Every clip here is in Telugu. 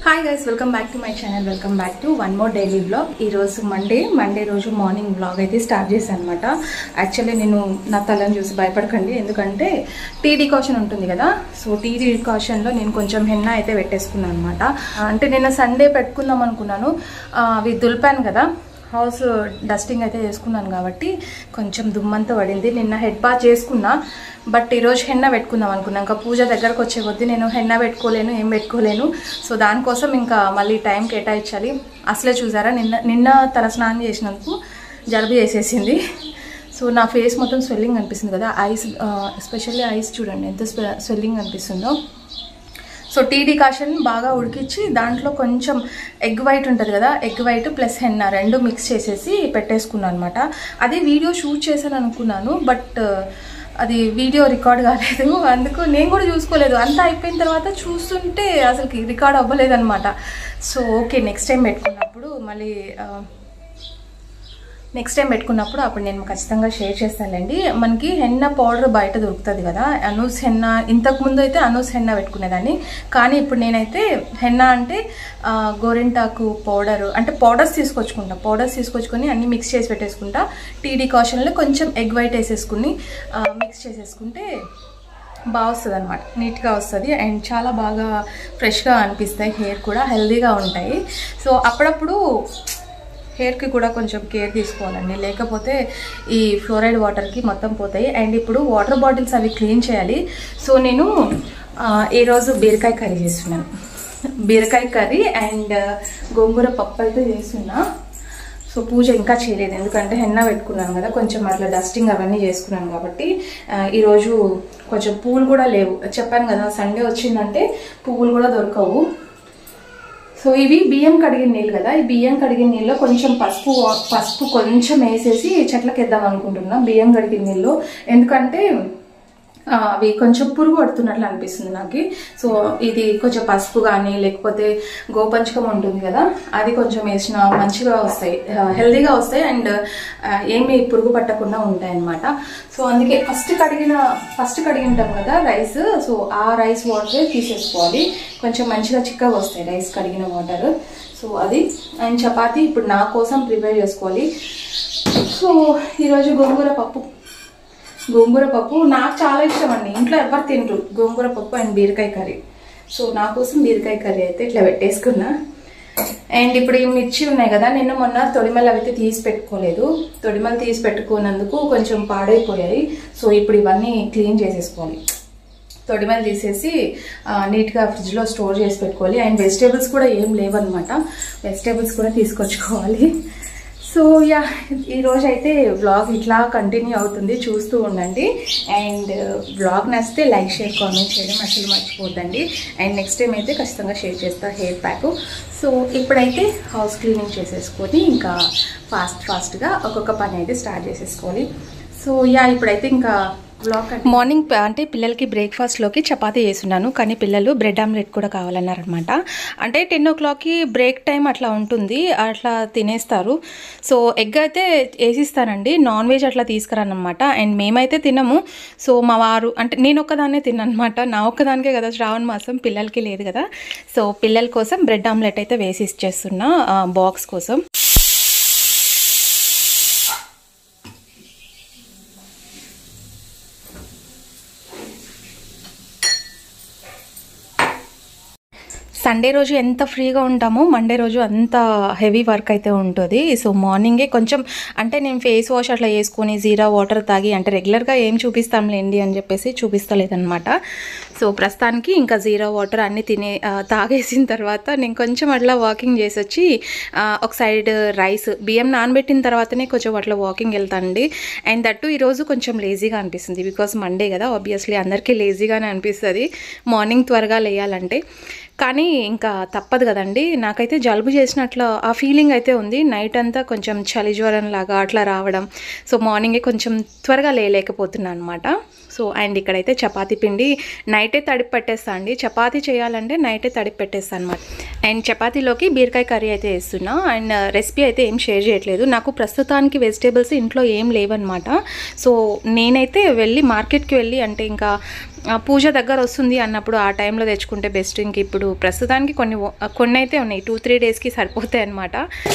Hi guys, welcome back to my channel. Welcome back to one more daily vlog. ఈరోజు మండే రోజు మార్నింగ్ వ్లాగ్ అయితే స్టార్ట్ చేశాను అనమాట. యాక్చువల్లీ నేను నా తలని చూసి భయపడకండి, ఎందుకంటే టీ డికాషన్ ఉంటుంది కదా. సో టీ డికాషన్లో నేను కొంచెం హెన్నా అయితే పెట్టేసుకున్నాను అనమాట. అంటే నిన్న సండే పెట్టుకుందాం అనుకున్నాను, అవి దులిపాను కదా, హౌస్ డస్టింగ్ అయితే చేసుకున్నాను కాబట్టి కొంచెం దుమ్మంతా పడింది. నిన్న హెడ్ బాత్ చేసుకున్నా, బట్ ఈరోజు హెన్నా పెట్టుకుందాం అనుకున్నాను. ఇంకా పూజ దగ్గరకు వచ్చే కొద్దీ నేను హెన్నా పెట్టుకోలేను, ఏం పెట్టుకోలేను. సో దానికోసం ఇంకా మళ్ళీ టైం కేటాయించాలి. అసలే చూసారా, నిన్న తల స్నానం చేసినందుకు జలుబు చేసేసింది. సో నా ఫేస్ మొత్తం స్వెల్లింగ్ అనిపిస్తుంది కదా, ఐస్ ఎస్పెషల్లీ ఐస్ చూడండి ఎంత స్వెల్లింగ్ అనిపిస్తుందో. సో టీ డికాషన్ బాగా ఉడికించి దాంట్లో కొంచెం ఎగ్ వైట్ ఉంటుంది కదా, ఎగ్ వైట్ ప్లస్ హెన్నా రెండు మిక్స్ చేసేసి పెట్టేసుకున్నాను అనమాట. అది వీడియో షూట్ చేశాను అనుకున్నాను, బట్ అది వీడియో రికార్డ్ కాలేదు. అందుకు నేను కూడా చూసుకోలేదు. అంతా అయిపోయిన తర్వాత చూస్తుంటే అసలుకి రికార్డ్ అవ్వలేదన్నమాట. సో ఓకే, నెక్స్ట్ టైం పెట్టుకున్నప్పుడు అప్పుడు నేను ఖచ్చితంగా షేర్ చేస్తానులేండి. మనకి హెన్నా పౌడర్ బయట దొరుకుతుంది కదా, అనూస్ హెన్నా. ఇంతకుముందు అయితే అనూస్ హెన్నా పెట్టుకునేదాన్ని, కానీ ఇప్పుడు నేనైతే హెన్నా అంటే గోరింటాకు పౌడర్, అంటే పౌడర్స్ తీసుకొచ్చుకొని అన్ని మిక్స్ చేసి పెట్టేసుకుంటా. టీ డికాషన్లో కొంచెం ఎగ్ వైట్ వేసేసుకుని మిక్స్ చేసేసుకుంటే బాగా వస్తుంది అనమాట, నీట్గా వస్తుంది. అండ్ చాలా బాగా ఫ్రెష్గా అనిపిస్తాయి, హెయిర్ కూడా హెల్దీగా ఉంటాయి. సో అప్పుడప్పుడు హెయిర్కి కూడా కొంచెం కేర్ తీసుకోవాలండి, లేకపోతే ఈ ఫ్లోరైడ్ వాటర్కి మొత్తం పోతాయి. అండ్ ఇప్పుడు వాటర్ బాటిల్స్ అవి క్లీన్ చేయాలి. సో నేను ఈరోజు బీరకాయ కర్రీ చేస్తున్నాను. బీరకాయ కర్రీ అండ్ గోంగూర పప్పు అయితే చేస్తున్నా. సో పూజ ఇంకా చేయలేదు, ఎందుకంటే హెన్నా పెట్టుకున్నాను కదా, కొంచెం అట్లా డస్టింగ్ అవన్నీ చేసుకున్నాను కాబట్టి. ఈరోజు కొంచెం పువ్వులు కూడా లేవు, చెప్పాను కదా సండే వచ్చిందంటే పువ్వులు కూడా దొరకవు. సో ఇవి బియ్యం కడిగిన నీళ్ళు కదా, ఈ బియ్యం కడిగిన నీళ్ళలో కొంచెం పసుపు కొంచెం వేసేసి చెట్లకి వేద్దాం అనుకుంటున్నా, బియ్యం కడిగిన నీళ్ళు. ఎందుకంటే అవి కొంచెం పురుగు పడుతున్నట్లు అనిపిస్తుంది నాకు. సో ఇది కొంచెం పసుపు కానీ లేకపోతే గోపంచకం ఉంటుంది కదా, అది కొంచెం వేసిన మంచిగా వస్తాయి, హెల్దీగా వస్తాయి. అండ్ ఏమి పురుగు పట్టకుండా ఉంటాయి అన్నమాట. సో అందుకే ఫస్ట్ కడిగింటాం కదా రైస్, సో ఆ రైస్ వాటరే తీసేసుకోవాలి. కొంచెం మంచిగా చిక్కగా వస్తాయి రైస్ కడిగిన వాటర్. సో అది. అండ్ చపాతీ ఇప్పుడు నా కోసం ప్రిపేర్ చేసుకోవాలి. సో ఈరోజు గోంగూర పప్పు నాకు చాలా ఇష్టం అండి, ఇంట్లో ఎవరు తినరు గోంగూర పప్పు అండ్ బీరకాయ కర్రీ. సో నా కోసం బీరకాయ కర్రీ అయితే ఇట్లా పెట్టేసుకున్నా. అండ్ ఇప్పుడు ఈ మిర్చి ఉన్నాయి కదా, నిన్న మొన్న తొడిమలు అయితే తీసి పెట్టుకోలేదు, తొడిమలు తీసి పెట్టుకున్నందుకు కొంచెం పాడైపోయాయి. సో ఇప్పుడు ఇవన్నీ క్లీన్ చేసేసుకోవాలి, తొడిమలు తీసేసి నీట్గా ఫ్రిడ్జ్లో స్టోర్ చేసి పెట్టుకోవాలి. అండ్ వెజిటేబుల్స్ కూడా ఏం లేవన్నమాట, వెజిటేబుల్స్ కూడా తీసుకొచ్చుకోవాలి. సో యా, ఈరోజు అయితే వ్లాగ్ ఇట్లా కంటిన్యూ అవుతుంది, చూస్తూ ఉండండి. అండ్ వ్లాగ్ నచ్చితే లైక్, షేర్, కామెంట్ చేయడం అసలు మర్చిపోద్దండి. అండ్ నెక్స్ట్ టైం అయితే ఖచ్చితంగా షేర్ చేస్తా హెయిర్ ప్యాక్. సో ఇప్పుడైతే హౌస్ క్లీనింగ్ చేసేసుకొని ఇంకా ఫాస్ట్గా ఒక్కొక్క పని అయితే స్టార్ట్ చేసేసుకోవాలి. సో యా, ఇప్పుడైతే ఇంకా మార్నింగ్ అంటే పిల్లలకి బ్రేక్ఫాస్ట్లోకి చపాతీ చేస్తున్నాను, కానీ పిల్లలు బ్రెడ్ ఆమ్లెట్ కూడా కావాలన్నారనమాట. అంటే 10 o'clockకి బ్రేక్ టైం అట్లా ఉంటుంది, అట్లా తినేస్తారు. సో ఎగ్ అయితే వేసిస్తానండి, నాన్ వెజ్ అట్లా తీసుకురానమాట. అండ్ మేమైతే తినము. సో మా వారు, అంటే నేను ఒక్కదాన్నే తిన్నమాట, నా ఒక్కదానికే కదా శ్రావణ మాసం, పిల్లలకి లేదు కదా. సో పిల్లల కోసం బ్రెడ్ ఆమ్లెట్ అయితే వేసి ఇచ్చేస్తున్నా బాక్స్ కోసం. సండే రోజు ఎంత ఫ్రీగా ఉంటామో మండే రోజు అంత హెవీ వర్క్ అయితే ఉంటుంది. సో మార్నింగే కొంచెం, అంటే నేను ఫేస్ వాష్ అట్లా వేసుకొని జీరా వాటర్ తాగి, అంటే రెగ్యులర్గా ఏం చూపిస్తాంలేండి అని చెప్పేసి చూపిస్తలేదన్నమాట. సో ప్రస్తుతానికి ఇంకా జీరా వాటర్ అన్నీ తాగేసిన తర్వాత నేను కొంచెం అట్లా వాకింగ్ చేసి వచ్చి ఒక సైడ్ రైస్ బియ్యం నానబెట్టిన తర్వాతనే కొంచెం అట్లా వాకింగ్ వెళ్తానండి. అండ్ దట్టు ఈరోజు కొంచెం లేజీగా అనిపిస్తుంది, బికాస్ మండే కదా, ఆబ్వియస్లీ అందరికీ లేజీగానే అనిపిస్తుంది మార్నింగ్ త్వరగా లేయాలంటే. కానీ ఇంకా తప్పదు కదండి, నాకైతే జలుబు చేసినట్లు ఆ ఫీలింగ్ అయితే ఉంది. నైట్ అంతా కొంచెం చలి జ్వరం లాగా అట్లా రావడం. సో మార్నింగే కొంచెం త్వరగా లేకపోతున్నాను అనమాట. సో సో అండ్ ఇక్కడైతే చపాతీ పిండి నైటే తడిపి పెట్టేస్తా అండి. చపాతీ చేయాలంటే నైటే తడిపి పెట్టేస్తాను అనమాట. అండ్ చపాతీలోకి బీరకాయ కర్రీ అయితే వేస్తున్నా. అండ్ రెసిపీ అయితే ఏం షేర్ చేయట్లేదు, నాకు ప్రస్తుతానికి వెజిటేబుల్స్ ఇంట్లో ఏం లేవన్నమాట. సో నేనైతే వెళ్ళి మార్కెట్కి వెళ్ళి, అంటే ఇంకా పూజ దగ్గర వస్తుంది అన్నప్పుడు ఆ టైంలో తెచ్చుకుంటే బెస్ట్. ఇంక ఇప్పుడు ప్రస్తుతానికి కొన్ని అయితే ఉన్నాయి, 2-3 డేస్కి సరిపోతాయి అన్నమాట.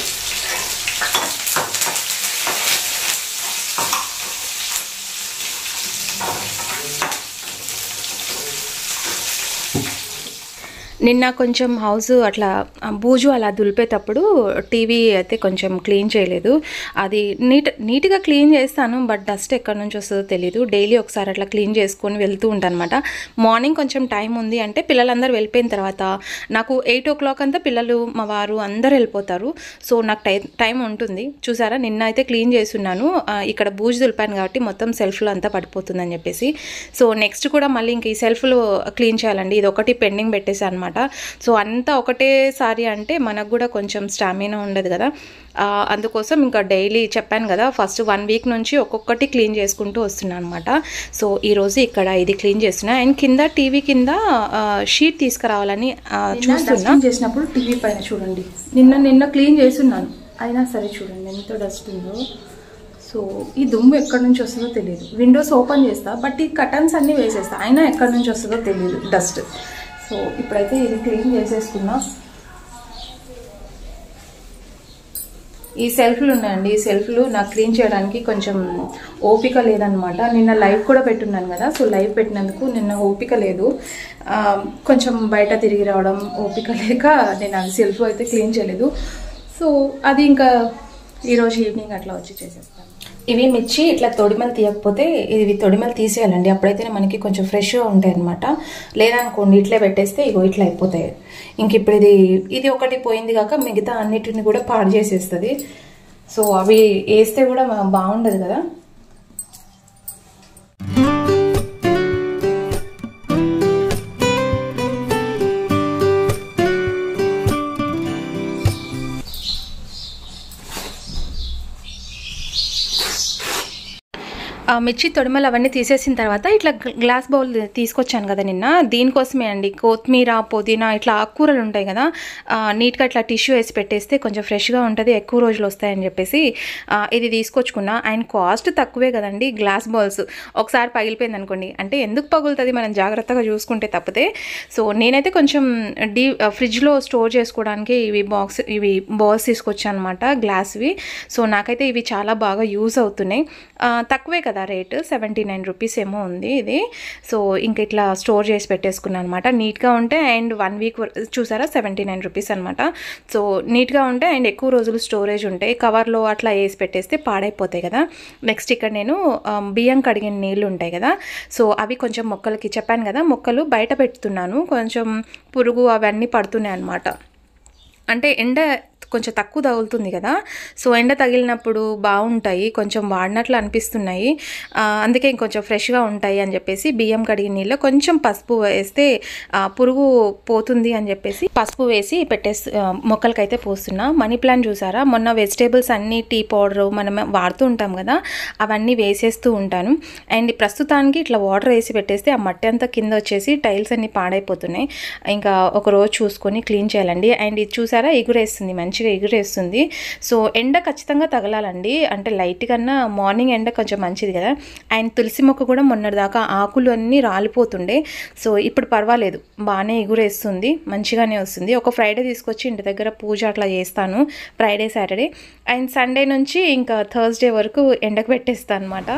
నిన్న కొంచెం హౌస్ అట్లా బూజు అలా దులిపేటప్పుడు టీవీ అయితే కొంచెం క్లీన్ చేయలేదు. అది నీట్గా క్లీన్ చేస్తాను, బట్ డస్ట్ ఎక్కడి నుంచి వస్తుందో తెలీదు. డైలీ ఒకసారి అట్లా క్లీన్ చేసుకొని వెళ్తూ ఉంటాను అనమాట. మార్నింగ్ కొంచెం టైం ఉంది అంటే పిల్లలందరూ వెళ్ళిపోయిన తర్వాత నాకు 8 o'clock అంతా పిల్లలు మా వారు అందరూ వెళ్ళిపోతారు. సో నాకు టైం ఉంటుంది. చూసారా, నిన్న అయితే క్లీన్ చేస్తున్నాను. ఇక్కడ బూజు దులిపాను కాబట్టి మొత్తం సెల్ఫ్లో అంతా పడిపోతుందని చెప్పేసి. సో నెక్స్ట్ కూడా మళ్ళీ ఇంక ఈ సెల్ఫ్లో క్లీన్ చేయాలండి. ఇది ఒకటి పెండింగ్ పెట్టేసాను అనమాట. సో అంతా ఒకటేసారి అంటే మనకు కూడా కొంచెం స్టామినా ఉండదు కదా, అందుకోసం ఇంకా డైలీ చెప్పాను కదా, ఫస్ట్ 1 week నుంచి ఒక్కొక్కటి క్లీన్ చేసుకుంటూ వస్తున్నాను అనమాట. సో ఈరోజు ఇక్కడ ఇది క్లీన్ చేస్తున్నా. అండ్ కింద టీవీ కింద షీట్ తీసుకురావాలని చూస్తున్నా. చేసినప్పుడు టీవీ పైన చూడండి, నిన్న క్లీన్ చేస్తున్నాను, అయినా సరే చూడండి ఎంత డస్ట్ ఉందో. సో ఈ దుమ్ము ఎక్కడి నుంచి వస్తుందో తెలియదు. విండోస్ ఓపెన్ చేస్తా, బట్ ఈ కర్టన్స్ అన్నీ వేసేస్తా, అయినా ఎక్కడి నుంచి వస్తుందో తెలియదు డస్ట్. సో ఇప్పుడైతే ఇది క్లీన్ చేసేసుకున్నా. ఈ సెల్ఫ్లు ఉన్నాయండి, ఈ సెల్ఫ్లు నాకు క్లీన్ చేయడానికి కొంచెం ఓపిక లేదనమాట. నిన్న లైవ్ కూడా పెట్టున్నాను కదా, సో లైవ్ పెట్టినందుకు నిన్న ఓపిక లేదు. కొంచెం బయట తిరిగి రావడం ఓపిక లేక నేను అది సెల్ఫ్ అయితే క్లీన్ చేయలేదు. సో అది ఇంకా ఈరోజు ఈవినింగ్ అట్లా వచ్చి చేసేస్తాను. ఇవి మిర్చి ఇట్లా తొడిమలు తీయకపోతే ఇవి తొడిమలు తీసేయాలండి, అప్పుడైతే మనకి కొంచెం ఫ్రెష్గా ఉంటాయి అనమాట. లేదనుకోండి ఇట్లే పెట్టేస్తే ఇగో ఇట్లా అయిపోతాయి. ఇంక ఇప్పుడు ఇది ఒకటి పోయింది కాక మిగతా అన్నిటిని కూడా పాడు చేసేస్తుంది. సో అవి వేస్తే కూడా బాగుండదు కదా. మిర్చి తొడిమలు అవన్నీ తీసేసిన తర్వాత ఇట్లా గ్లాస్ బౌల్ తీసుకొచ్చాను కదా నిన్న, దీనికోసమే అండి. కొత్తిమీర, పుదీనా ఇట్లా ఆకుకూరలు ఉంటాయి కదా, నీట్గా ఇట్లా టిష్యూ వేసి పెట్టేస్తే కొంచెం ఫ్రెష్గా ఉంటుంది, ఎక్కువ రోజులు వస్తాయని చెప్పేసి ఇది తీసుకొచ్చుకున్నా. అండ్ కాస్ట్ తక్కువే కదండి. గ్లాస్ బౌల్స్ ఒకసారి పగిలిపోయింది అనుకోండి, అంటే ఎందుకు పగులుతుంది, మనం జాగ్రత్తగా చూసుకుంటే తప్పితే. సో నేనైతే కొంచెం ఫ్రిడ్జ్లో స్టోర్ చేసుకోవడానికి ఇవి బౌల్స్ తీసుకొచ్చాను అనమాట, గ్లాస్వి. సో నాకైతే ఇవి చాలా బాగా యూజ్ అవుతున్నాయి. తక్కువే కదా రేట్, 79 rupees ఏమో ఉంది ఇది. సో ఇంక ఇట్లా స్టోర్ చేసి పెట్టేసుకున్నాను అనమాట. నీట్గా ఉంటే అండ్ 1 week చూసారా 79 rupees అనమాట. సో నీట్గా ఉంటే అండ్ ఎక్కువ రోజులు స్టోరేజ్ ఉంటాయి. కవర్లో అట్లా వేసి పెట్టేస్తే పాడైపోతాయి కదా. నెక్స్ట్ ఇక్కడ నేను బియ్యం కడిగిన నీళ్ళు ఉంటాయి కదా, సో అవి కొంచెం మొక్కలకి చెప్పాను కదా, మొక్కలు బయట పెడుతున్నాను. కొంచెం పురుగు అవన్నీ పడుతున్నాయి అనమాట. అంటే ఎండ కొంచెం తక్కువ తగులుతుంది కదా, సో ఎండ తగిలినప్పుడు బాగుంటాయి, కొంచెం వాడినట్లు అనిపిస్తున్నాయి. అందుకే ఇంకొంచెం ఫ్రెష్గా ఉంటాయి అని చెప్పేసి బియ్యం కడిగిన నీళ్ళు కొంచెం పసుపు వేస్తే పురుగు పోతుంది అని చెప్పేసి పసుపు వేసి మొక్కలకైతే పోస్తున్నా. మనీ ప్లాంట్ చూసారా, మొన్న వెజిటేబుల్స్ అన్నీ టీ పౌడర్ మనం వాడుతూ ఉంటాం కదా, అవన్నీ వేసేస్తూ ఉంటాను. అండ్ ప్రస్తుతానికి ఇట్లా వాటర్ వేసి పెట్టేస్తే ఆ మట్టి అంతా కింద వచ్చేసి టైల్స్ అన్నీ పాడైపోతున్నాయి. ఇంకా ఒక రోజు చూసుకొని క్లీన్ చేయాలండి. అండ్ ఇది చూసారా ఎగురేస్తుంది, మంచిగా ఎగురేస్తుంది. సో ఎండ ఖచ్చితంగా తగలాలండి, అంటే లైట్ కన్నా మార్నింగ్ ఎండ కొంచెం మంచిది కదా. అండ్ తులసి మొక్క కూడా మొన్నటిదాకా ఆకులు అన్నీ రాలిపోతుండే, సో ఇప్పుడు పర్వాలేదు, బాగానే ఎగురేస్తుంది, మంచిగానే వస్తుంది. ఒక ఫ్రైడే తీసుకొచ్చి ఇంటి దగ్గర పూజ అట్లా చేస్తాను, ఫ్రైడే సాటర్డే. అండ్ సండే నుంచి ఇంకా థర్స్డే వరకు ఎండకు పెట్టేస్తాను అనమాట.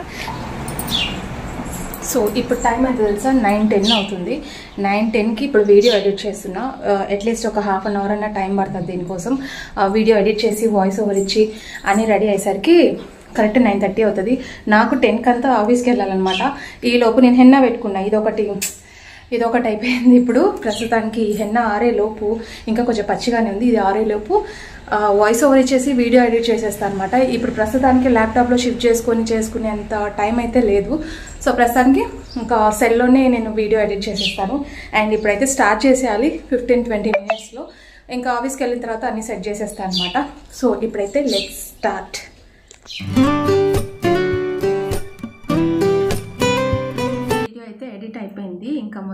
సో ఇప్పుడు టైం ఎంత తెలుసా, 9:10 అవుతుంది. 9:10కి ఇప్పుడు వీడియో ఎడిట్ చేస్తున్నా. అట్లీస్ట్ ఒక ½ an hour అన్న టైం పడుతుంది దీనికోసం. వీడియో ఎడిట్ చేసి వాయిస్ ఓవర్ ఇచ్చి అన్నీ రెడీ అయ్యేసరికి కరెక్ట్ 9:30 అవుతుంది. నాకు 10కి అంతా ఆఫీస్కి వెళ్ళాలన్నమాట. ఈ లోపు నేను హెన్నా పెట్టుకున్నా, ఇదొకటి అయిపోయింది. ఇప్పుడు ప్రస్తుతానికి హెన్న ఆరేలోపు, ఇంకా కొంచెం పచ్చిగానే ఉంది, ఇది ఆరేలోపు వాయిస్ ఓవర్ ఇచ్చేసి వీడియో ఎడిట్ చేసేస్తాను అనమాట. ఇప్పుడు ప్రస్తుతానికి ల్యాప్టాప్లో షిఫ్ట్ చేసుకునేంత టైం అయితే లేదు. సో ప్రస్తుతానికి ఇంకా సెల్లోనే నేను వీడియో ఎడిట్ చేసేస్తాను. అండ్ ఇప్పుడైతే స్టార్ట్ చేసేయాలి 15-20 minutesలో. ఇంకా ఆఫీస్కి వెళ్ళిన తర్వాత అన్నీ సెట్ చేసేస్తాను అనమాట. సో ఇప్పుడైతే లెట్స్ స్టార్ట్.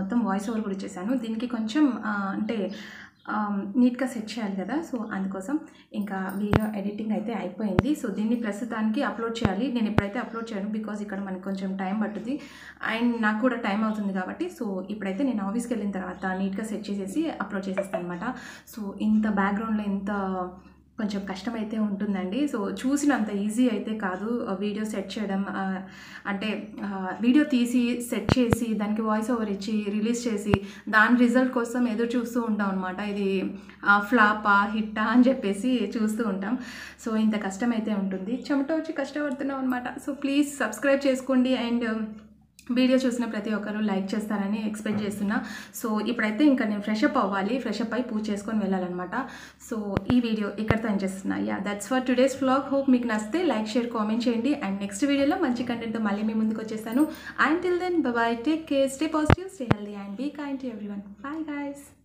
మొత్తం వాయిస్ ఓవర్ కూడా ఇచ్చేసాను. దీనికి కొంచెం అంటే నీట్గా సెట్ చేయాలి కదా, సో అందుకోసం ఇంకా వీడియో ఎడిటింగ్ అయితే అయిపోయింది. సో దీన్ని ప్రస్తుతానికి అప్లోడ్ చేయాలి. నేను ఎప్పుడైతే అప్లోడ్ చేయను, బికాజ్ ఇక్కడ మనకు కొంచెం టైం పట్టుద్ది అండ్ నాకు కూడా టైం అవుతుంది కాబట్టి. సో ఇప్పుడైతే నేను ఆఫీస్కి వెళ్ళిన తర్వాత నీట్గా సెట్ చేసేసి అప్లోడ్ చేసేస్తాను అనమాట. సో ఇంత బ్యాక్గ్రౌండ్లో ఇంత కొంచెం కష్టమైతే ఉంటుందండి. సో చూసినంత ఈజీ అయితే కాదు వీడియో సెట్ చేయడం. అంటే వీడియో తీసి సెట్ చేసి దానికి వాయిస్ ఓవర్ ఇచ్చి రిలీజ్ చేసి దాని రిజల్ట్ కోసం ఎదురు చూస్తూ ఉంటాం అనమాట. ఇది ఫ్లాపా హిట్టా అని చెప్పేసి చూస్తూ ఉంటాం. సో ఇంత కష్టం అయితే ఉంటుంది. చెమట వచ్చి కష్టపడుతున్నాం అనమాట. సో ప్లీజ్ సబ్స్క్రైబ్ చేసుకోండి అండ్ వీడియో చూసిన ప్రతి ఒక్కరు లైక్ చేస్తారని ఎక్స్పెక్ట్ చేస్తున్నా. సో ఇప్పుడైతే ఇంకా నేను ఫ్రెషప్ అవ్వాలి. ఫ్రెషప్ అయి పూజ చేసుకొని వెళ్ళాలన్నమాట. సో ఈ వీడియో ఇక్కడితో ఎండ్ చేస్తున్నా. That's for today's vlog. Hope మీకు నచ్చితే లైక్ షేర్ కామెంట్ చేయండి అండ్ నెక్స్ట్ వీడియోలో మంచి కంటెంట్తో మళ్ళీ మీ ముందుకు వచ్చేస్తాను. Until then bye, take care, stay positive, stay healthy and be kind to everyone. Bye guys.